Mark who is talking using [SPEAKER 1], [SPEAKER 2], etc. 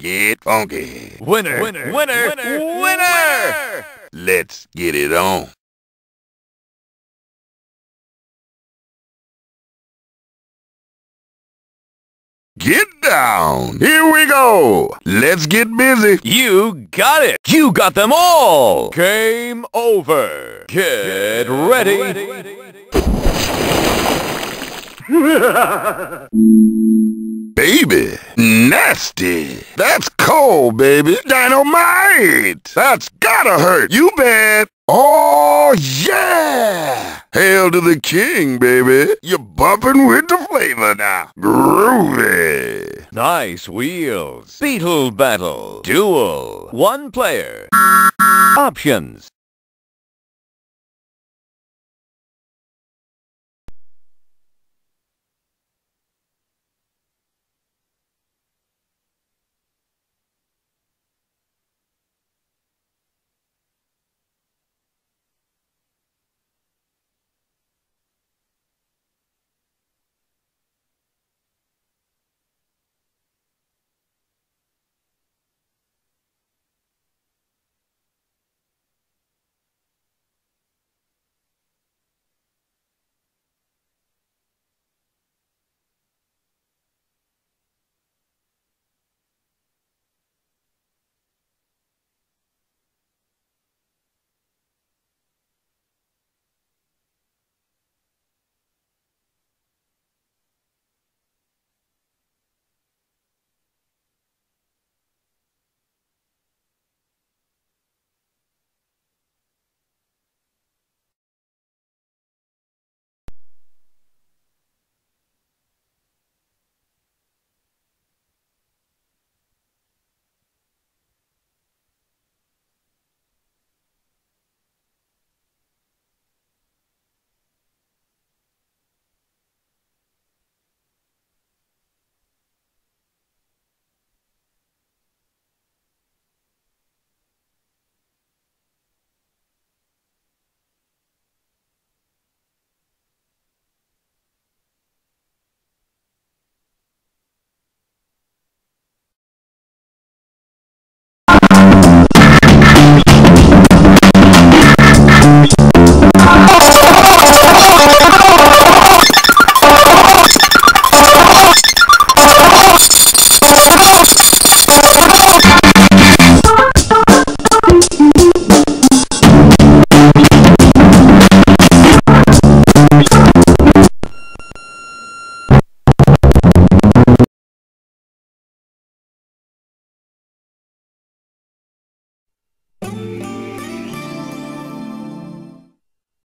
[SPEAKER 1] Get funky.
[SPEAKER 2] Winner, winner, winner, winner, winner!
[SPEAKER 1] Let's get it on. Get down. Here we go. Let's get busy.
[SPEAKER 2] You got it. You got them all. Game over. Get ready.
[SPEAKER 1] Baby, nasty. That's cold, baby. Dynamite. That's gotta hurt. You bet. Oh, yeah. Hail to the king, baby. You're bumping with the flavor now. Groovy.
[SPEAKER 2] Nice wheels. Beetle battle. Duel. One player. Options.